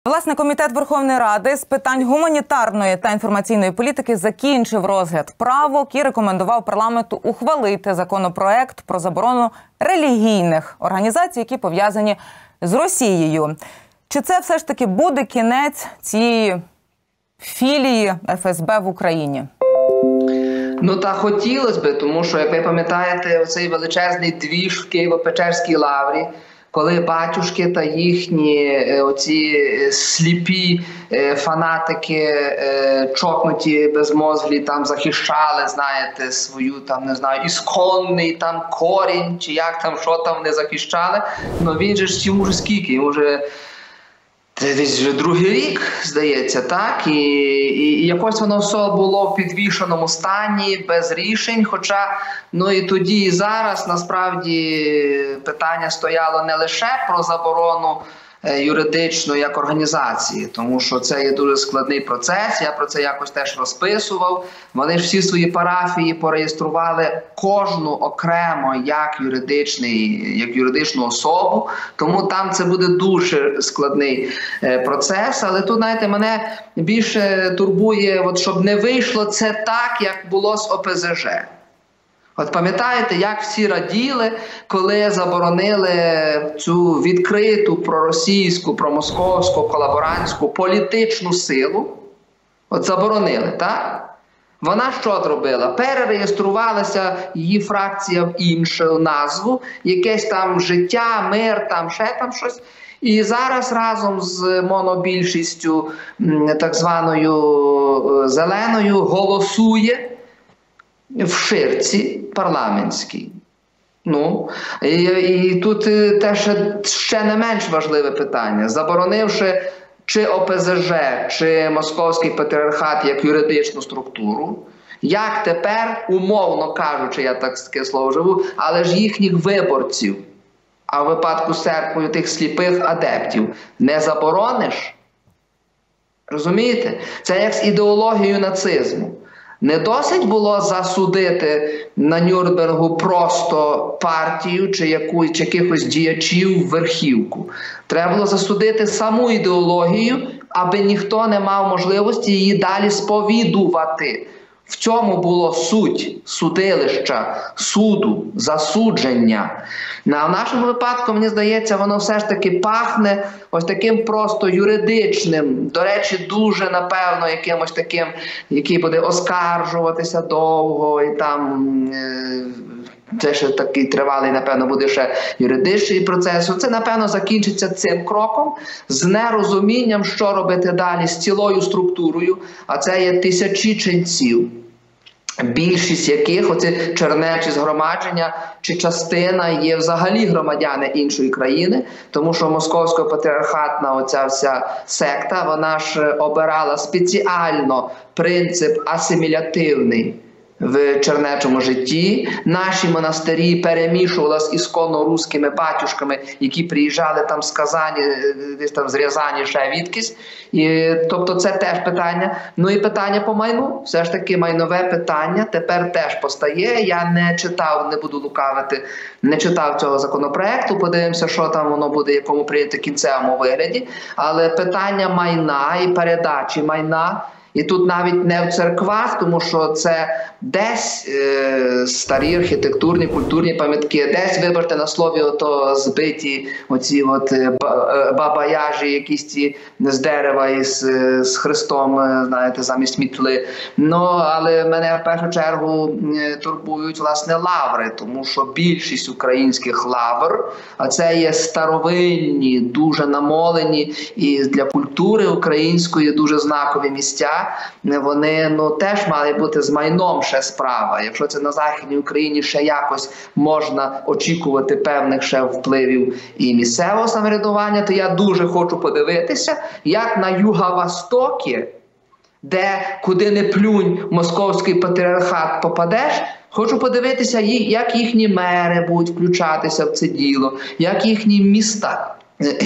Власне, Комітет Верховної Ради з питань гуманітарної та інформаційної політики закінчив розгляд правок і рекомендував парламенту ухвалити законопроект про заборону релігійних організацій, які пов'язані з Росією. Чи це все ж таки буде кінець цієї філії ФСБ в Україні? Ну, та хотілося б, тому що, як ви пам'ятаєте, оцей величезний двіж в Києво-Печерській лаврі, коли батюшки та їхні оці сліпі фанатики, чокнуті, безмозглі, там захищали, знаєте, свою, там, не знаю, ісконний там корінь, чи як там, що там не захищали, ну він же ж, йому вже скільки, йому вже десь вже другий рік, здається, так? І якось воно все було в підвішеному стані, без рішень, хоча, ну і тоді, і зараз, насправді, питання стояло не лише про заборону юридично як організації, тому що це є дуже складний процес, я про це якось теж розписував. Вони ж всі свої парафії пореєстрували кожну окремо як юридичну особу, тому там це буде дуже складний процес. Але тут, знаєте, мене більше турбує, от, щоб не вийшло це так, як було з ОПЗЖ. От пам'ятаєте, як всі раділи, коли заборонили цю відкриту проросійську, промосковську, колаборантську політичну силу? От заборонили, так? Вона що зробила? Перереєструвалася її фракція в іншу назву, якесь там життя, мир, там ще там щось. І зараз разом з монобільшістю, так званою зеленою, голосує в ширці парламентській. Ну, і тут теж ще не менш важливе питання. Заборонивши чи ОПЗЖ, чи Московський патріархат як юридичну структуру, як тепер, умовно кажучи, я таке слово живу, але ж їхніх виборців, а в випадку з церквою тих сліпих адептів, не заборониш? Розумієте? Це як з ідеологією нацизму. Не досить було засудити на Нюрнбергу просто партію чи якихось діячів в верхівку. Треба було засудити саму ідеологію, аби ніхто не мав можливості її далі сповідувати. В цьому було суть судилища, суду, засудження. А в нашому випадку, мені здається, воно все ж таки пахне ось таким просто юридичним, до речі, дуже, напевно, якимось таким, який буде оскаржуватися довго, і там це ще такий тривалий, напевно, буде ще юридичний процес. Це, напевно, закінчиться цим кроком, з нерозумінням, що робити далі з цілою структурою, а це є тисячі ченців, більшість яких, оці чернечі згромадження, чи частина є взагалі громадяни іншої країни, тому що московсько-патріархатна оця вся секта, вона ж обирала спеціально принцип асимілятивний в чернечому житті. Наші монастирі перемішувалися з ісконно-руськими батюшками, які приїжджали там з Казані, десь там з Рязані, ще відкись. Тобто це теж питання. Ну і питання по майну. Все ж таки майнове питання тепер теж постає. Я не читав, не буду лукавити, не читав цього законопроекту. Подивимося, що там воно буде, якому прийняти кінцевому вигляді. Але питання майна і передачі майна, і тут навіть не в церквах, тому що це десь старі архітектурні, культурні пам'ятки, десь, вибачте на слові, ото збиті оці от баба-яжі, якісь ці з дерева із хрестом, знаєте, замість мітли. Ну, але мене в першу чергу турбують, власне, лаври, тому що більшість українських лавр, а це є старовинні, дуже намолені і для культури української дуже знакові місця. Вони, ну, теж мали бути з майном ще справа. Якщо це на Західній Україні ще якось можна очікувати певних ще впливів і місцевого самоврядування, то я дуже хочу подивитися, як на Юго-Востокі, де куди не плюнь московський патріархат попадеш, хочу подивитися, як їхні мери будуть включатися в це діло, як їхні міста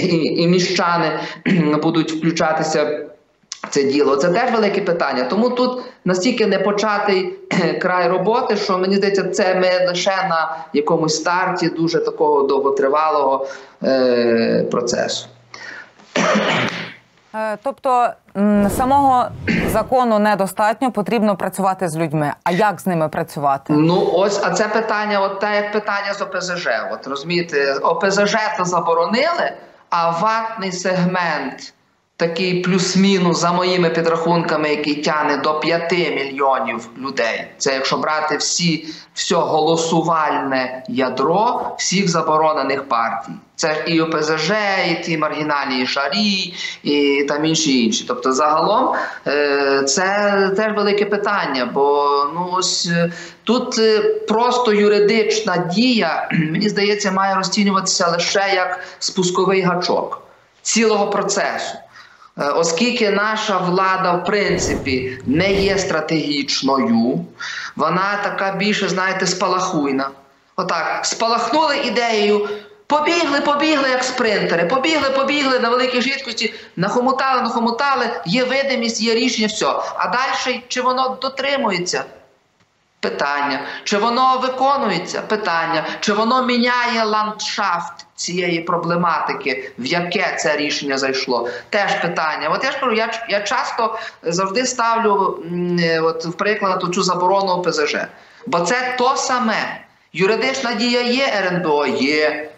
і міщани будуть включатися це діло. Це теж велике питання. Тому тут настільки непочатий край роботи, що, мені здається, це ми лише на якомусь старті дуже такого довготривалого процесу. Тобто самого закону недостатньо, потрібно працювати з людьми. А як з ними працювати? Ну ось, а це питання, от те, як питання з ОПЗЖ. От розумієте, ОПЗЖ то заборонили, а ватний сегмент, такий плюс-мінус, за моїми підрахунками, який тягне до 5 мільйонів людей. Це якщо брати все голосувальне ядро всіх заборонених партій. Це і ОПЗЖ, і ті маргінальні шарі, і там інші. Тобто загалом це теж велике питання, бо тут просто юридична дія, мені здається, має розцінюватися лише як спусковий гачок цілого процесу. Оскільки наша влада, в принципі, не є стратегічною, вона така більше, знаєте, спалахуйна. Отак, спалахнули ідеєю, побігли, як спринтери, побігли на великій швидкості, нахомутали, є видимість, є рішення, все. А далі, чи воно дотримується? Питання. Чи воно виконується? Питання. Чи воно міняє ландшафт цієї проблематики, в яке це рішення зайшло? Теж питання. От я ж кажу, я часто завжди ставлю в приклад цю заборону ОПЗЖ. Бо це то саме. Юридична дія є, РНБО є.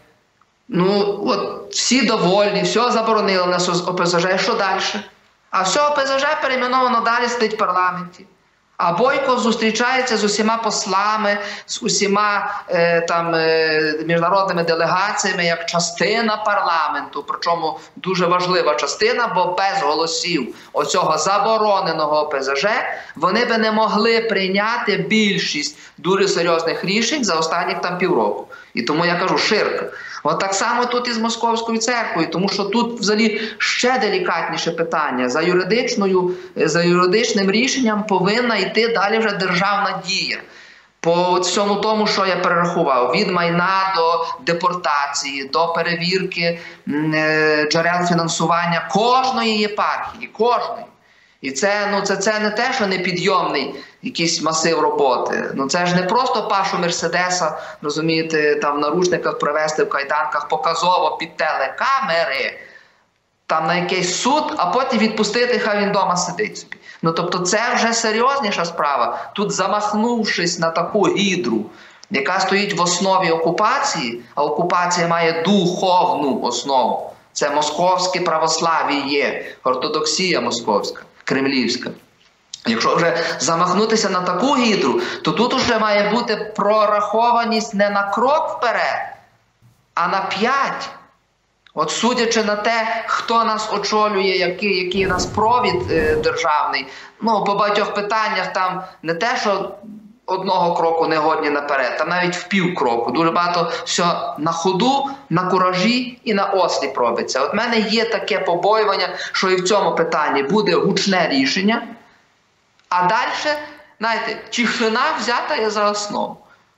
Всі довольні, все заборонили на ОПЗЖ, що далі? А все ОПЗЖ перейменовано далі сидить в парламенті. А Бойко зустрічається з усіма послами, з усіма міжнародними делегаціями як частина парламенту. Причому дуже важлива частина, бо без голосів оцього забороненого ОПЗЖ вони би не могли прийняти більшість дуже серйозних рішень за останніх півроку. І тому я кажу, ширка. От так само тут і з Московською церквою, тому що тут взагалі ще делікатніше питання. За юридичним рішенням повинна йти далі вже державна дія. По всьому тому, що я перерахував, від майна до депортації, до перевірки джерел фінансування кожної єпархії, кожної. І це не те, що непідйомний якийсь масив роботи. Це ж не просто Пашу Мерседеса, розумієте, в наручниках привезти в кайданках показово під телекамери, на якийсь суд, а потім відпустити, хай він вдома сидить собі. Тобто це вже серйозніша справа. Тут замахнувшись на таку гідру, яка стоїть в основі окупації, а окупація має духовну основу. Це московське православ'я, ортодоксія московська, кремлівська. Якщо вже замахнутися на таку гідру, то тут вже має бути прорахованість не на крок вперед, а на 5. От судячи на те, хто нас очолює, який у нас провід державний, по багатьох питаннях там не те, що одного кроку не годні наперед, там навіть в півкроку. Дуже багато все на ходу, на куражі і на осліп робиться. От в мене є таке побоювання, що і в цьому питанні буде гучне рішення, а далі, знаєте, тишина взята є за основу.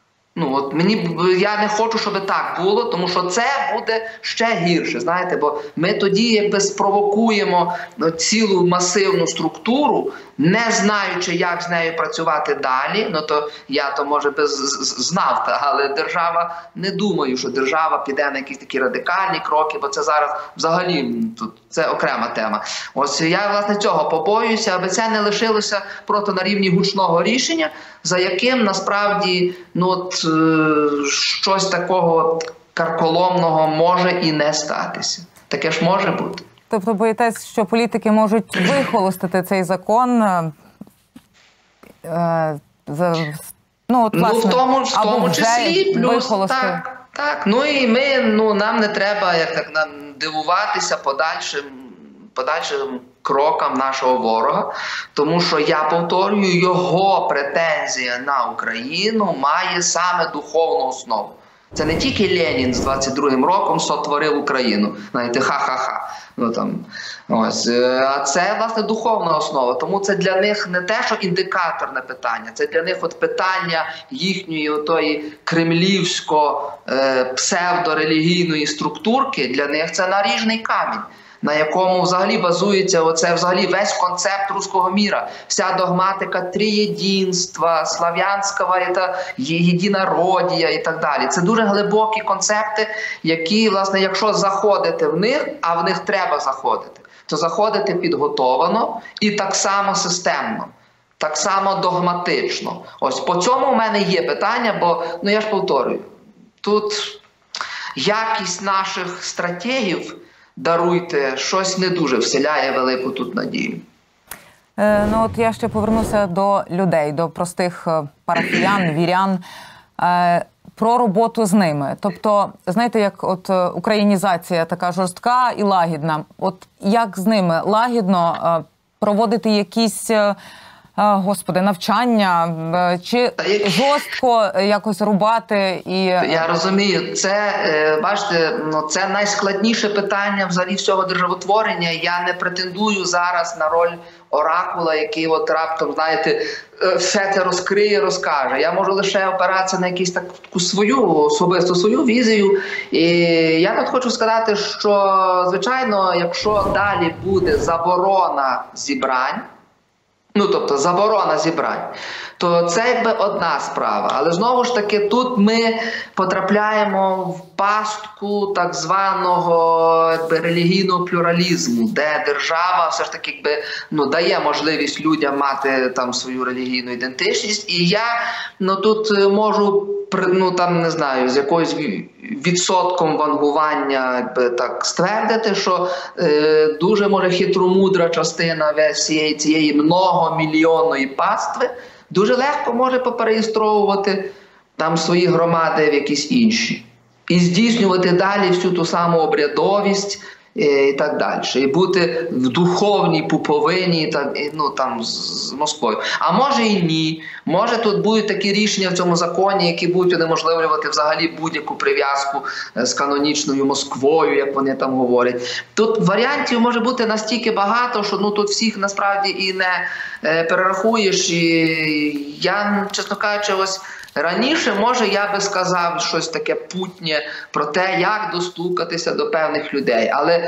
Я не хочу, щоб так було, тому що це буде ще гірше, знаєте, бо ми тоді спровокуємо цілу масивну структуру, не знаючи, як з нею працювати далі. Я може би знав, але держава, не думаю, що держава піде на якісь такі радикальні кроки, бо це зараз взагалі це окрема тема. Ось я, власне, цього побоююся, аби це не лишилося просто на рівні гучного рішення, за яким насправді щось такого карколомного може і не статися. Таке ж може бути. Тобто боїтесь, що політики можуть вихолостити цей закон? В тому числі, плюс так. І нам не треба нам дивуватися подальшим крокам нашого ворога, тому що, я повторюю, його претензія на Україну має саме духовну основу. Це не тільки Ленін з 22-м роком сотворив Україну, знаєте, ха-ха-ха. А це, власне, духовна основа. Тому це для них не те, що індикаторне питання, це для них питання їхньої кремлівсько-псевдорелігійної структурки, для них це наріжний камінь, на якому взагалі базується весь концепт руського міра, вся догматика триєдинства, слав'янського єдинородія і так далі. Це дуже глибокі концепти, які, власне, якщо заходити в них, а в них треба заходити, то заходити підготовано і так само системно, так само догматично. Ось по цьому у мене є питання, бо, я ж повторюю, тут якість наших стратегів, даруйте, щось не дуже вселяє велику тут надію. От я ще повернуся до людей, до простих парафіян, вірян, про роботу з ними. Тобто, знаєте, як от українізація така жорстка і лагідна. От як з ними лагідно проводити якісь, навчання, чи жорстко якось рубати? Я розумію, це, бачите, це найскладніше питання взагалі всього державотворення. Я не претендую зараз на роль оракула, який от раптом, знаєте, все це розкриє, розкаже. Я можу лише опиратися на якусь таку свою особисту свою візію. І я тут хочу сказати, що, звичайно, якщо далі буде заборона зібрань, тобто заборона зібрань, то це якби одна справа. Але знову ж таки тут ми потрапляємо в пастку так званого релігійного плюралізму, де держава все ж таки дає можливість людям мати там свою релігійну ідентичність. І я тут можу не знаю, з якоюсь відсотком вангування так ствердити, що дуже може хитромудра частина всієї цієї многомільйонної пастви дуже легко може попереєстровувати там свої громади в якісь інші. І здійснювати далі всю ту саму обрядовість і так далі. І бути в духовній пуповині з Москвою. А може і ні. Може тут будуть такі рішення в цьому законі, які будуть унеможливлювати взагалі будь-яку прив'язку з канонічною Москвою, як вони там говорять. Тут варіантів може бути настільки багато, що тут всіх насправді і не перерахуєш. І я, чесно кажучи, ось раніше, може, я би сказав щось таке путнє про те, як достукатися до певних людей. Але,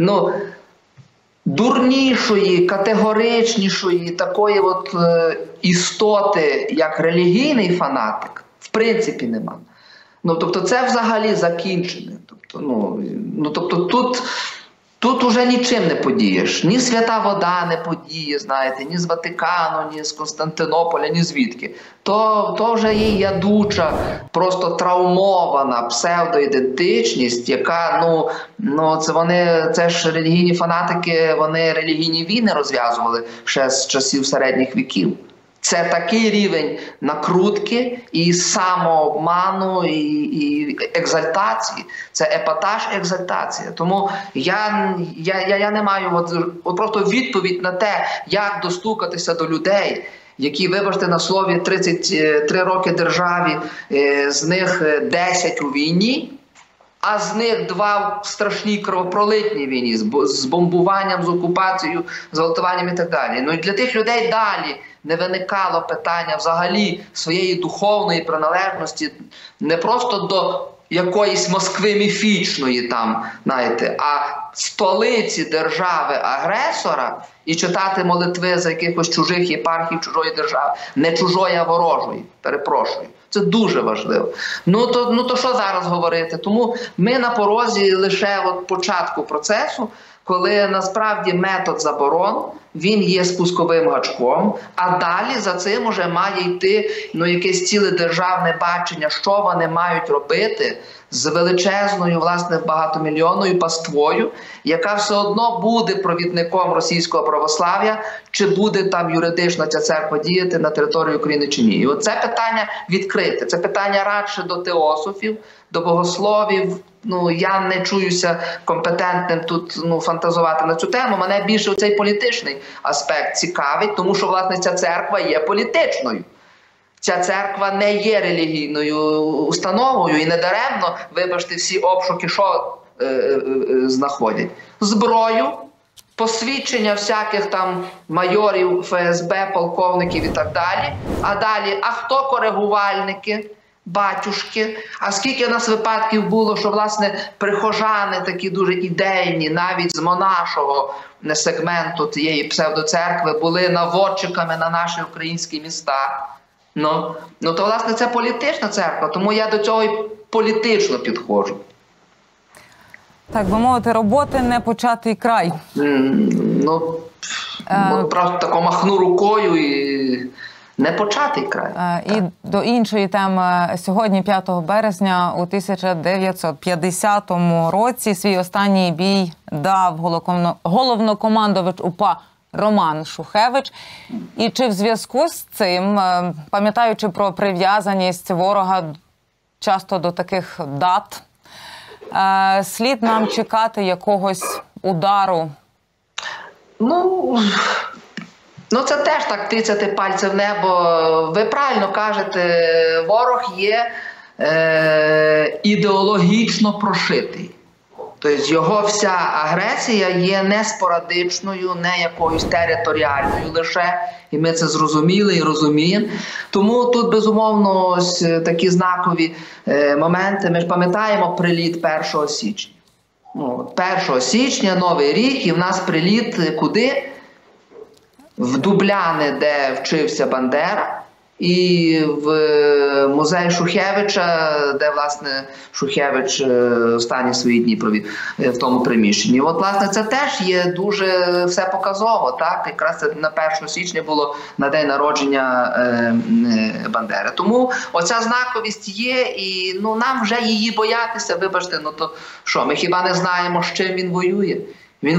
дурнішої, категоричнішої такої істоти, як релігійний фанатик, в принципі нема. Тобто це взагалі закінчене. Тобто тут уже нічим не подієш. Ні Свята Вода не подіє, знаєте, ні з Ватикану, ні з Константинополя, ні звідки. То вже є ядуча, просто травмована псевдоідентичність, яка, це ж релігійні фанатики, вони релігійні війни розв'язували ще з часів середніх віків. Це такий рівень накрутки і самообману, і екзальтації. Це епатаж, екзальтація. Тому я не маю просто відповідь на те, як достукатися до людей, які, вибачте на слові, 33 роки державі, з них 10 у війні, а з них 2 в страшній кровопролитній війні, з бомбуванням, з окупацією, з гвалтуванням і так далі. І для тих людей далі не виникало питання взагалі своєї духовної приналежності не просто до якоїсь Москви міфічної там, знаєте, а столиці держави-агресора і читати молитви за якихось чужих єпархів чужої держави. Не чужої, а ворожої. Перепрошую. Це дуже важливо. То що зараз говорити? Тому ми на порозі лише початку процесу, коли насправді метод заборон, він є спусковим гачком, а далі за цим уже має йти якесь ціле державне бачення, що вони мають робити з величезною, власне, багатомільйонною паствою, яка все одно буде провідником російського православ'я, чи буде там юридично ця церква діяти на території України чи ні. І це питання відкрите. Це питання радше до теософів, до богословів. Я не чуюся компетентним тут фантазувати на цю тему. Мене більше цей політичний аспект цікавить, тому що, власне, ця церква є політичною. Ця церква не є релігійною установою і недаремно, вибачте, всі обшуки, що знаходять? Зброю, посвідчення всяких там майорів, ФСБ, полковників і так далі. А далі, а хто коригувальники? Батюшки. А скільки у нас випадків було, що, власне, прихожани такі дуже ідейні, навіть з монашого сегменту тієї псевдоцеркви, були наводчиками на наші українські міста. То, власне, це політична церква, тому я до цього і політично підходжу. Так би мовити, роботи не початий край. Ну, просто тако махну рукою і не початий край. І до іншої теми. Сьогодні, 5 березня, у 1950 році свій останній бій дав головнокомандувач УПА Роман Шухевич. І чи в зв'язку з цим, пам'ятаючи про прив'язаність ворога часто до таких дат, слід нам чекати якогось удару? Ну, це теж так тицяти пальцем в небо. Ви правильно кажете, ворог є ідеологічно прошитий. Тобто його вся агресія є не спорадичною, не якоюсь територіальною лише, і ми це зрозуміли і розуміємо. Тому тут, безумовно, ось такі знакові моменти. Ми ж пам'ятаємо приліт 1 січня. 1 січня, Новий рік, і в нас приліт куди? В Дубляни, де вчився Бандера, і в музей Шухевича, де, власне, Шухевич останні свої дні провів в тому приміщенні. От, власне, це теж є дуже все показово, так? Якраз це на 1 січня було на день народження Бандери. Тому оця знаковість є, і нам вже її боятися, вибачте, то що, ми хіба не знаємо, з чим він воює? Він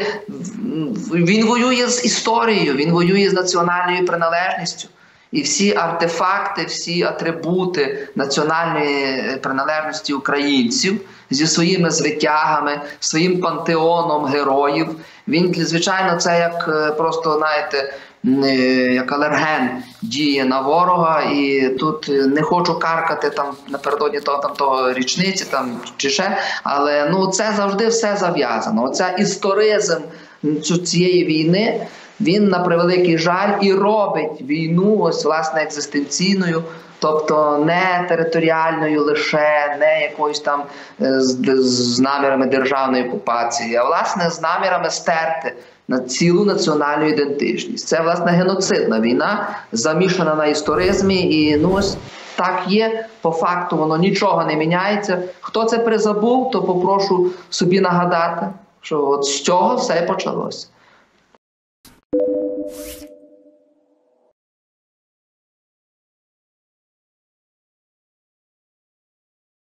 воює з історією, він воює з національною приналежністю. І всі артефакти, всі атрибути національної приналежності українців зі своїми звитягами, своїм пантеоном героїв. Він, звичайно, це як просто, знаєте, як алерген діє на ворога. І тут не хочу каркати там напередодні того річниці чи ще, але це завжди все зав'язано. Оця історизм цієї війни, він, на превеликий жаль, і робить війну ось, власне, екзистенційною, тобто не територіальною лише, не якоюсь там з намірами державної окупації, а, власне, з намірами стерти на цілу національну ідентичність. Це, власне, геноцидна війна, замішана на історизмі, і ось так є, по факту воно нічого не міняється. Хто це призабув, то попрошу собі нагадати, що от з цього все і почалося.